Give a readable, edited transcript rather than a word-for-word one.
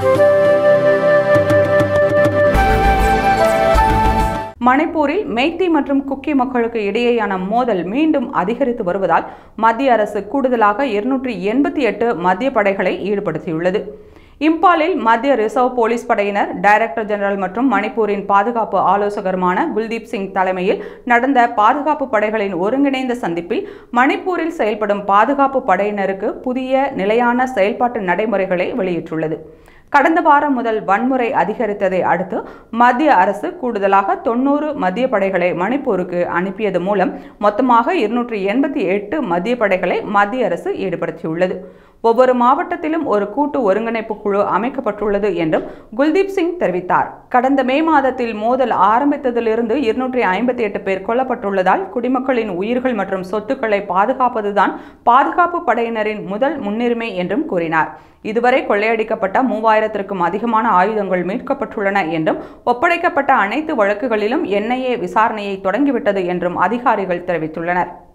மணிப்பூரில் மெய்த்தி மற்றும் குக்கி மக்களுக்கு இடையேயான மோதல் மீண்டும் அதிகரித்து வருவதால் மத்திய அரசு கூடுதலாக 288 மத்திய படைகளை ஈடுபடுத்தியுள்ளது. இம்பாலில் மத்திய ரிசர்வ் போலீஸ் படையினர், டைரக்டர் ஜெனரல் மற்றும் மணிப்பூரின் பாதுகாப்பு ஆலோசகருமான குல்தீப் சிங் தலைமையில் நடந்த பாதுகாப்பு படைகளின் ஒருங்கிணைந்த சந்திப்பில் மணிப்பூரில் செயல்படும் பாதுகாப்பு படையினருக்கு புதிய நிலையான செயல்பாட்டு நடைமுறைகளை வெளியிட்டுள்ளது. கடந்த வாரம் முதல் வன்முறை அதிகரித்ததை அடுத்து மத்திய அரசு கூடுதலாக 90 மத்திய படைகளை மணிப்பூருக்கு அனுப்பியது மூலம் மொத்தமாக 288 மத்திய படைகளை மத்திய அரசு ஈடுபடுத்தியுள்ளது. ஒவ்வொரு மாவட்டத்திலும் ஒரு கூட்டு ஒருங்கிணைப்பு குழு அமைக்கப்பட்டுள்ளது என்றும் குல்தீப் சிங் தெரிவித்தார். கடந்த மே மாதத்தில் மோதல் ஆரம்பித்ததிலிருந்து 258 பேர் கொல்லப்பட்டுள்ளதால் குடிமக்களின் உயிர்கள் மற்றும் சொத்துக்களை பாதுகாப்பதுதான் பாதுகாப்பு படையினரின் முதல் முன்னுரிமை என்றும் கூறினார். இதுவரை கொள்ளையடிக்கப்பட்ட 3000க்கும் அதிகமான ஆயுதங்கள் மீட்கப்பட்டுள்ளன என்றும் ஒப்படைக்கப்பட்ட அனைத்து வழக்குகளிலும் NIA விசாரணையை தொடங்கிவிட்டது என்றும் அதிகாரிகள் தெரிவித்துள்ளனர்.